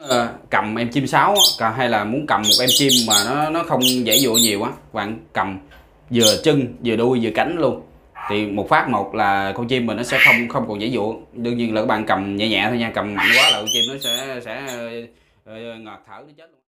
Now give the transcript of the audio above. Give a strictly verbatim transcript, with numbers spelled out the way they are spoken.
Ờ, cầm em chim sáo á, hay là muốn cầm một em chim mà nó nó không dễ dụa nhiều á, các bạn cầm vừa chân vừa đuôi vừa cánh luôn thì một phát một là con chim mình nó sẽ không không còn dễ dụa. Đương nhiên là các bạn cầm nhẹ nhẹ thôi nha, cầm mạnh quá là con chim nó sẽ sẽ uh, ngạt thở nó chết luôn.